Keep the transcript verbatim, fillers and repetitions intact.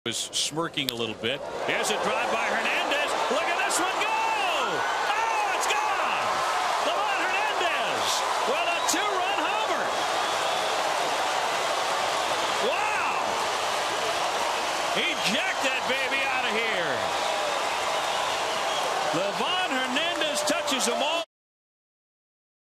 Was smirking a little bit. Here's a drive by Hernandez. Look at this one go! Oh, it's gone! Livan Hernandez with a two-run homer. Wow! He jacked that baby out of here. Livan Hernandez touches them all.